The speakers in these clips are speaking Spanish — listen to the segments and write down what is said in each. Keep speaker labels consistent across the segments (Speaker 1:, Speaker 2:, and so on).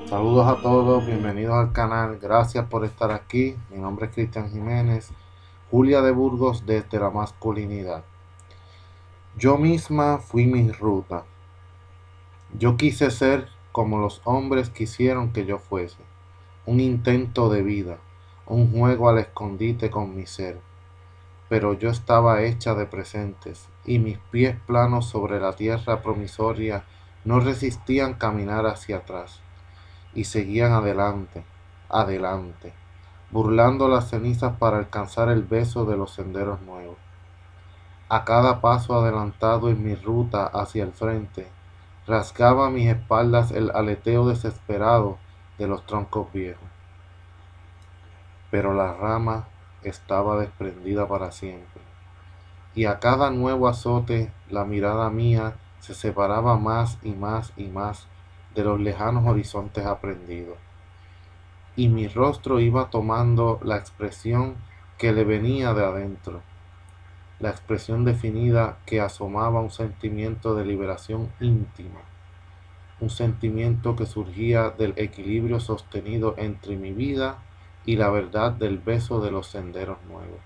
Speaker 1: Saludos a todos, bienvenidos al canal, gracias por estar aquí. Mi nombre es Cristian Jiménez, Julia de Burgos desde la masculinidad. Yo misma fui mi ruta. Yo quise ser como los hombres quisieron que yo fuese, un intento de vida, un juego al escondite con mi ser. Pero yo estaba hecha de presentes, y mis pies planos sobre la tierra promisoria no resistían caminar hacia atrás, y seguían adelante, adelante, burlando las cenizas para alcanzar el beso de los senderos nuevos. A cada paso adelantado en mi ruta hacia el frente, rasgaba mis espaldas el aleteo desesperado de los troncos viejos. Pero la rama estaba desprendida para siempre, y a cada nuevo azote la mirada mía se separaba más y más y más de los lejanos horizontes aprendidos, y mi rostro iba tomando la expresión que le venía de adentro, la expresión definida que asomaba un sentimiento de liberación íntima, un sentimiento que surgía del equilibrio sostenido entre mi vida y la verdad del beso de los senderos nuevos.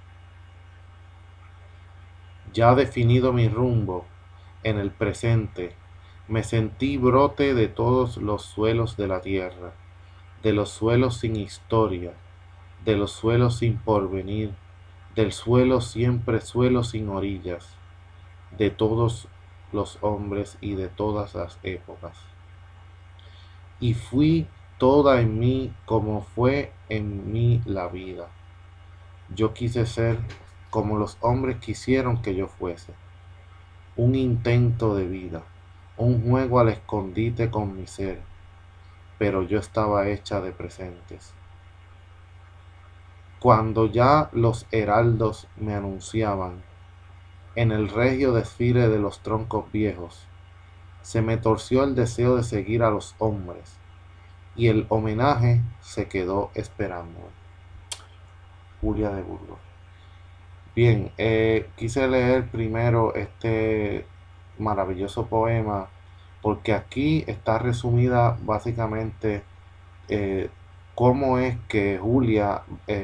Speaker 1: Ya definido mi rumbo, en el presente, me sentí brote de todos los suelos de la tierra, de los suelos sin historia, de los suelos sin porvenir, del suelo siempre suelo sin orillas, de todos los hombres y de todas las épocas. Y fui toda en mí como fue en mí la vida. Yo quise ser como los hombres quisieron que yo fuese, un intento de vida, un juego al escondite con mi ser, pero yo estaba hecha de presentes. Cuando ya los heraldos me anunciaban, en el regio desfile de los troncos viejos, se me torció el deseo de seguir a los hombres, y el homenaje se quedó esperando. Julia de Burgos. Bien, quise leer primero este maravilloso poema porque aquí está resumida básicamente eh, cómo es que Julia,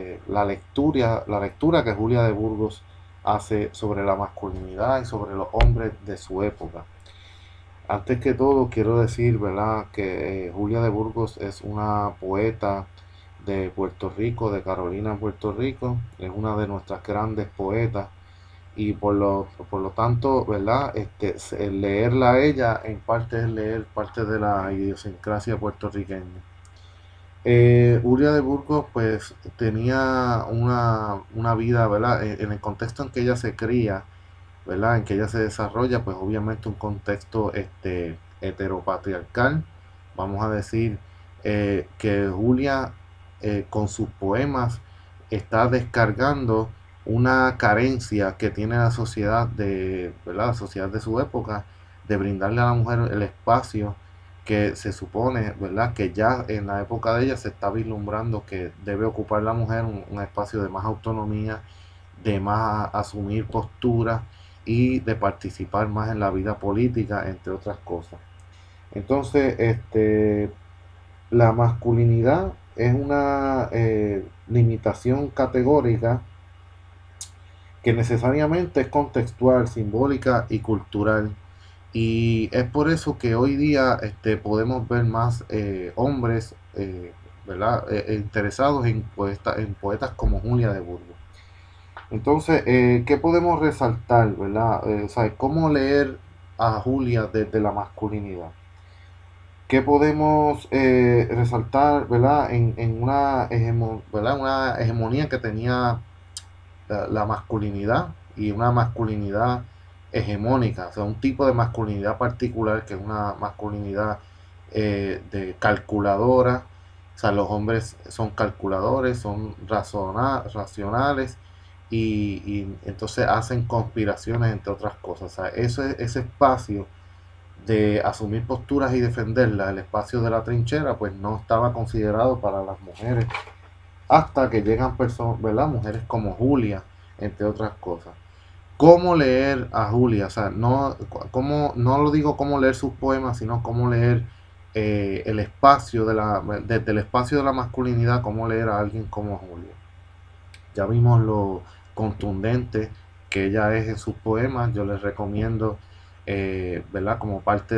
Speaker 1: la lectura que Julia de Burgos hace sobre la masculinidad y sobre los hombres de su época. Antes que todo, quiero decir, ¿verdad?, que Julia de Burgos es una poeta de Puerto Rico, de Carolina, Puerto Rico. Es una de nuestras grandes poetas y por lo tanto, ¿verdad?, leerla a ella en parte es leer parte de la idiosincrasia puertorriqueña. Julia de Burgos pues tenía una vida, ¿verdad? En el contexto en que ella se cría, ¿verdad? En que ella se desarrolla, pues obviamente un contexto heteropatriarcal. Vamos a decir que Julia con sus poemas está descargando una carencia que tiene la sociedad ¿verdad? La sociedad de su época, de brindarle a la mujer el espacio que se supone, ¿verdad?, que ya en la época de ella se está vislumbrando que debe ocupar la mujer un espacio de más autonomía, de más asumir posturas y de participar más en la vida política, entre otras cosas. Entonces, la masculinidad es una limitación categórica que necesariamente es contextual, simbólica y cultural. Y es por eso que hoy día podemos ver más hombres, ¿verdad?, interesados en poetas como Julia de Burgos. Entonces, ¿qué podemos resaltar, verdad? O sea, ¿cómo leer a Julia desde la masculinidad? ¿Qué podemos resaltar, verdad, en ¿verdad?, una hegemonía que tenía la masculinidad y una masculinidad hegemónica, o sea, un tipo de masculinidad particular que es una masculinidad de calculadora, o sea, los hombres son calculadores, son racionales y entonces hacen conspiraciones entre otras cosas. O sea, ese espacio de asumir posturas y defenderlas, el espacio de la trinchera, pues no estaba considerado para las mujeres hasta que llegan personas, ¿verdad?, mujeres como Julia, entre otras cosas. ¿Cómo leer a Julia? O sea, no lo digo cómo leer sus poemas, sino cómo leer el espacio desde el espacio de la masculinidad, cómo leer a alguien como Julia. Ya vimos lo contundente que ella es en sus poemas. Yo les recomiendo, ¿verdad? Como parte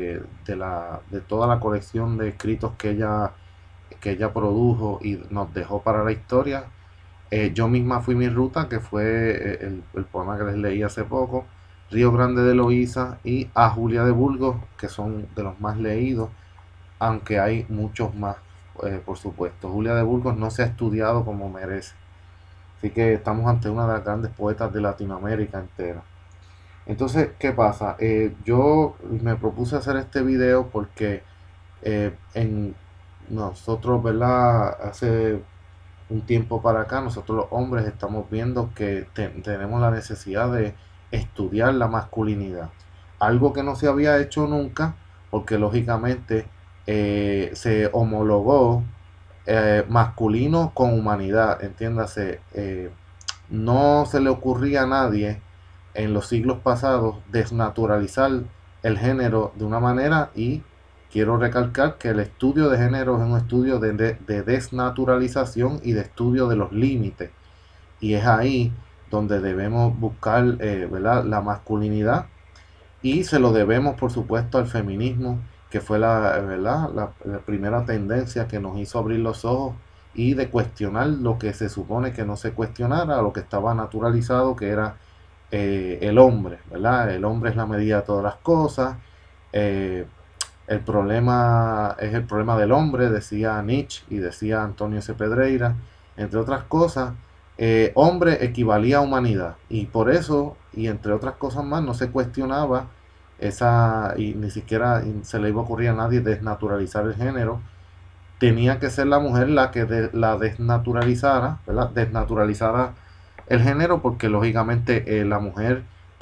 Speaker 1: de toda la colección de escritos que ella produjo y nos dejó para la historia. Yo misma fui mi ruta, que fue el poema que les leí hace poco, Río Grande de Loíza y A Julia de Burgos, que son de los más leídos, aunque hay muchos más, por supuesto. Julia de Burgos no se ha estudiado como merece. Así que estamos ante una de las grandes poetas de Latinoamérica entera. Entonces, ¿qué pasa? Yo me propuse hacer este video porque en nosotros, ¿verdad? Hace un tiempo para acá, nosotros los hombres estamos viendo que tenemos la necesidad de estudiar la masculinidad. Algo que no se había hecho nunca, porque lógicamente se homologó masculino con humanidad, entiéndase. No se le ocurría a nadie en los siglos pasados desnaturalizar el género de una manera, y quiero recalcar que el estudio de género es un estudio de desnaturalización y de estudio de los límites, y es ahí donde debemos buscar, ¿verdad?, la masculinidad, y se lo debemos por supuesto al feminismo, que fue ¿verdad?, la primera tendencia que nos hizo abrir los ojos y de cuestionar lo que se supone que no se cuestionara, lo que estaba naturalizado, que era el hombre, ¿verdad? El hombre es la medida de todas las cosas. eh, el problema es el problema del hombre, decía Nietzsche y decía Antonio C. Pedreira, entre otras cosas. Hombre equivalía a humanidad, y por eso, y entre otras cosas más, no se cuestionaba y ni siquiera se le iba a ocurrir a nadie desnaturalizar el género. Tenía que ser la mujer la que la desnaturalizara, ¿verdad? Desnaturalizara el género, porque lógicamente la mujer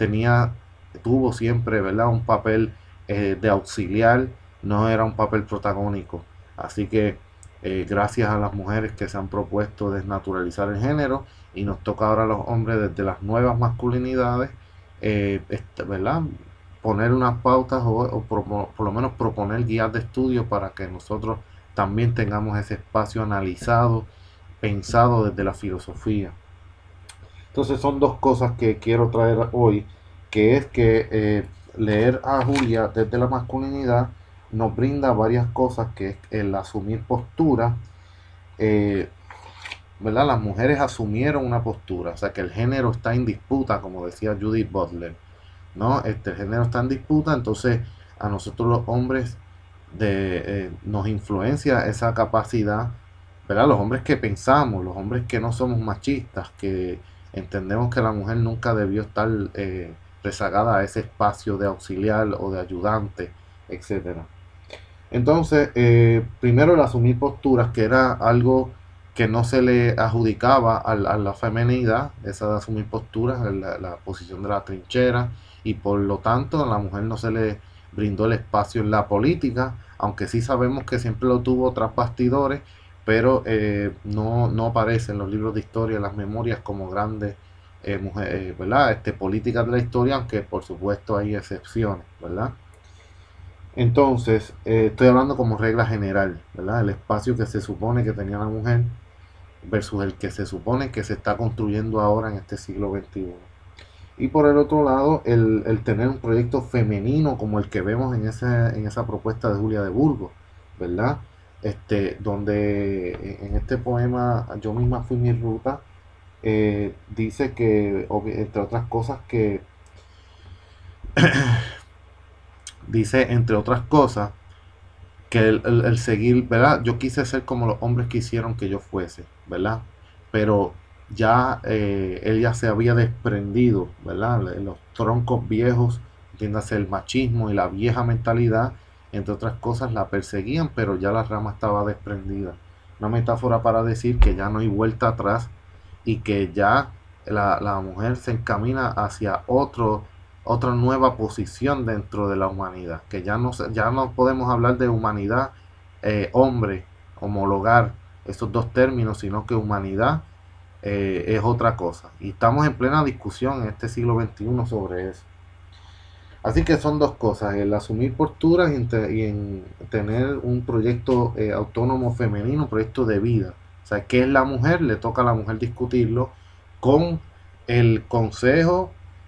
Speaker 1: tuvo siempre, ¿verdad?, un papel de auxiliar, no era un papel protagónico. Así que gracias a las mujeres que se han propuesto desnaturalizar el género, y nos toca ahora a los hombres desde las nuevas masculinidades, ¿verdad?, poner unas pautas o por lo menos proponer guías de estudio para que nosotros también tengamos ese espacio analizado, pensado desde la filosofía. Entonces son dos cosas que quiero traer hoy, que es que leer a Julia desde la masculinidad nos brinda varias cosas, que es el asumir postura. eh, ¿Verdad? Las mujeres asumieron una postura, o sea que el género está en disputa, como decía Judith Butler, ¿no? El género está en disputa, entonces a nosotros los hombres nos influencia esa capacidad, ¿verdad? Los hombres que pensamos, los hombres que no somos machistas, que entendemos que la mujer nunca debió estar rezagada a ese espacio de auxiliar o de ayudante, etcétera. Entonces, primero el asumir posturas, que era algo que no se le adjudicaba la femenidad, esa de asumir posturas, la posición de la trinchera, y por lo tanto a la mujer no se le brindó el espacio en la política, aunque sí sabemos que siempre lo tuvo tras bastidores, pero no aparece en los libros de historia, en las memorias, como grandes mujeres, ¿verdad? Políticas de la historia, aunque por supuesto hay excepciones, ¿verdad? Entonces, estoy hablando como regla general, ¿verdad? El espacio que se supone que tenía la mujer versus el que se supone que se está construyendo ahora en este siglo XXI. Y por el otro lado, el tener un proyecto femenino como el que vemos en esa propuesta de Julia de Burgos, ¿verdad? Donde en este poema, Yo misma fui mi ruta, dice que, entre otras cosas, dice, entre otras cosas, que el seguir, ¿verdad? Yo quise ser como los hombres quisieron que yo fuese, ¿verdad? Pero ya él ya se había desprendido, ¿verdad? Los troncos viejos, entiéndase, el machismo y la vieja mentalidad, entre otras cosas, la perseguían, pero ya la rama estaba desprendida. Una metáfora para decir que ya no hay vuelta atrás, y que ya la mujer se encamina hacia otra nueva posición dentro de la humanidad, que ya no podemos hablar de humanidad, hombre, homologar esos dos términos, sino que humanidad es otra cosa. Y estamos en plena discusión en este siglo XXI sobre eso. Así que son dos cosas, el asumir posturas y en tener un proyecto autónomo femenino, un proyecto de vida. O sea, ¿qué es la mujer? Le toca a la mujer discutirlo con el consejo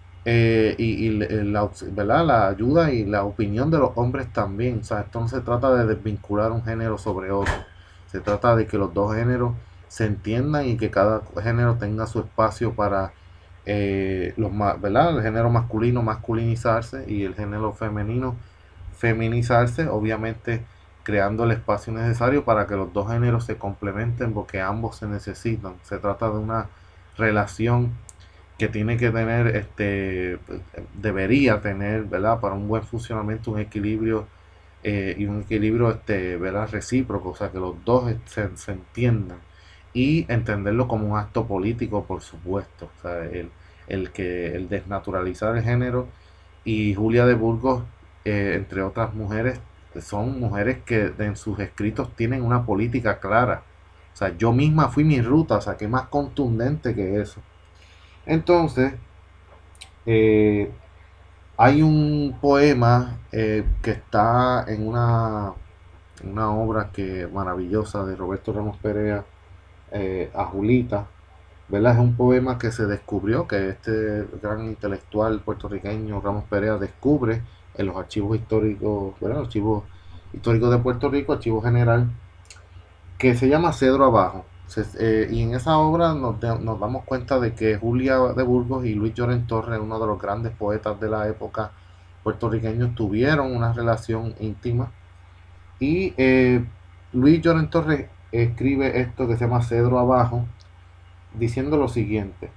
Speaker 1: ¿verdad? La ayuda y la opinión de los hombres también. O sea, esto no se trata de desvincular un género sobre otro. Se trata de que los dos géneros se entiendan y que cada género tenga su espacio para ¿verdad? El género masculino masculinizarse y el género femenino feminizarse, obviamente creando el espacio necesario para que los dos géneros se complementen porque ambos se necesitan. Se trata de una relación que tiene que tener, debería tener, ¿verdad? Para un buen funcionamiento, un equilibrio y un equilibrio, ¿verdad? Recíproco, o sea, que los dos se entiendan y entenderlo como un acto político, por supuesto, o sea, el desnaturalizar el género y Julia de Burgos, entre otras mujeres, son mujeres que en sus escritos tienen una política clara. O sea, yo misma fui mi ruta, o sea, que más contundente que eso. Entonces, eh, hay un poema que está en una obra que maravillosa de Roberto Ramos Perea, a Julita, ¿verdad? Es un poema que se descubrió, que este gran intelectual puertorriqueño Ramos Perea descubre en los archivos históricos, ¿verdad? Archivos históricos de Puerto Rico, archivo general, que se llama Cedro Abajo. Y en esa obra nos damos cuenta de que Julia de Burgos y Luis Llorén Torres, uno de los grandes poetas de la época puertorriqueños, tuvieron una relación íntima. Y Luis Llorén Torres escribe esto que se llama Cedro Abajo, diciendo lo siguiente.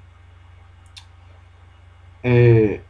Speaker 1: Eh,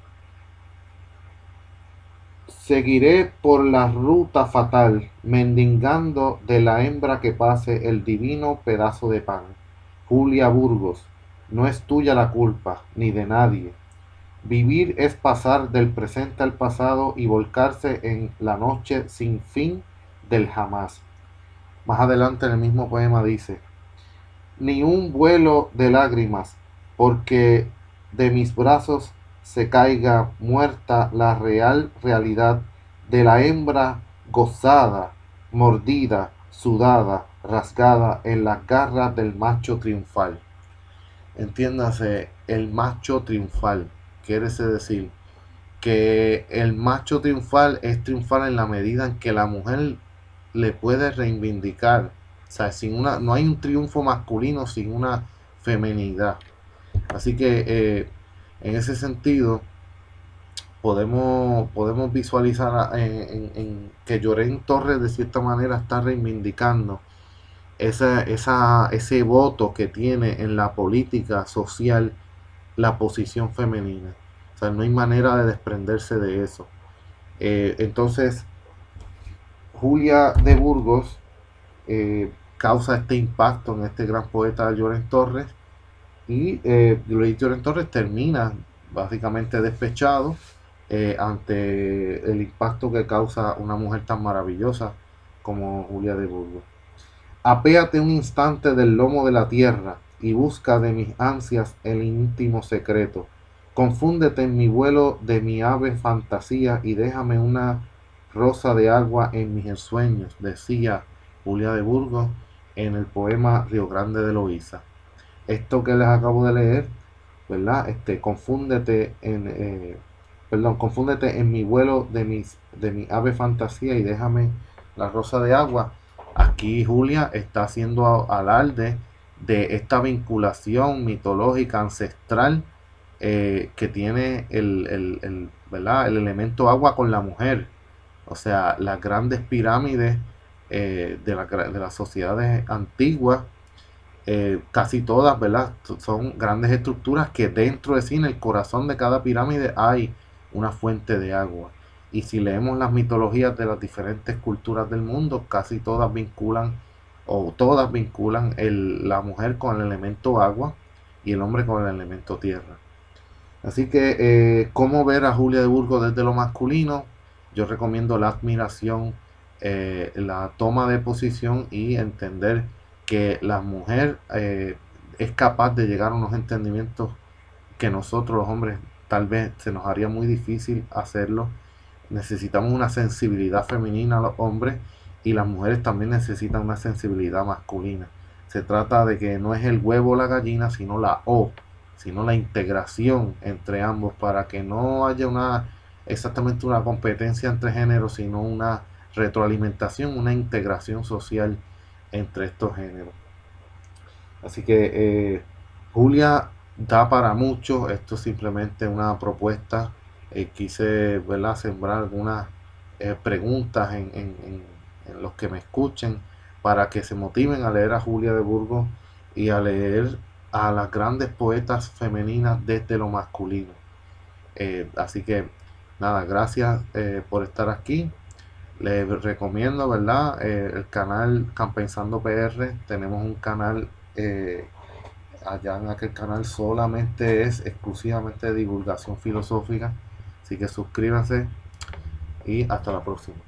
Speaker 1: Seguiré por la ruta fatal, mendigando de la hembra que pase el divino pedazo de pan. Julia Burgos, no es tuya la culpa, ni de nadie. Vivir es pasar del presente al pasado y volcarse en la noche sin fin del jamás. Más adelante en el mismo poema dice, ni un vuelo de lágrimas, porque de mis brazos se caiga muerta la real realidad de la hembra gozada, mordida, sudada, rasgada en las garras del macho triunfal. Entiéndase, el macho triunfal, quiere decir que el macho triunfal es triunfal en la medida en que la mujer le puede reivindicar. O sea, no hay un triunfo masculino sin una feminidad. Así que en ese sentido podemos visualizar que Llorén Torres de cierta manera está reivindicando ese voto que tiene en la política social la posición femenina. O sea, no hay manera de desprenderse de eso. Entonces, Julia de Burgos causa este impacto en este gran poeta Llorens Torres y Luis Llorens Torres termina básicamente despechado ante el impacto que causa una mujer tan maravillosa como Julia de Burgos. Apéate un instante del lomo de la tierra y busca de mis ansias el íntimo secreto. Confúndete en mi vuelo de mi ave fantasía y déjame una rosa de agua en mis ensueños, decía Julia de Burgos en el poema Río Grande de Loíza. Esto que les acabo de leer, ¿verdad? Confúndete en mi vuelo de mi ave fantasía y déjame la rosa de agua. Aquí Julia está haciendo alarde de esta vinculación mitológica ancestral que tiene ¿verdad? El elemento agua con la mujer. O sea, las grandes pirámides de las sociedades antiguas, casi todas, ¿verdad? Son grandes estructuras que dentro de sí, en el corazón de cada pirámide, hay una fuente de agua. Y si leemos las mitologías de las diferentes culturas del mundo, casi todas vinculan, o todas vinculan la mujer con el elemento agua y el hombre con el elemento tierra. Así que, ¿cómo ver a Julia de Burgos desde lo masculino? Yo recomiendo la admiración, la toma de posición y entender que la mujer es capaz de llegar a unos entendimientos que nosotros los hombres tal vez se nos haría muy difícil hacerlo. Necesitamos una sensibilidad femenina a los hombres y las mujeres también necesitan una sensibilidad masculina. Se trata de que no es el huevo o la gallina, sino la O, sino la integración entre ambos para que no haya exactamente una competencia entre géneros, sino una retroalimentación, una integración social entre estos géneros. Así que Julia da para mucho, esto es simplemente una propuesta. Quise, ¿verdad?, sembrar algunas preguntas en los que me escuchen para que se motiven a leer a Julia de Burgos y a leer a las grandes poetas femeninas desde lo masculino. Así que nada, gracias por estar aquí. Les recomiendo, ¿verdad? El canal Campensando PR. Tenemos un canal, allá en aquel canal solamente es exclusivamente de divulgación filosófica. Así que suscríbanse y hasta la próxima.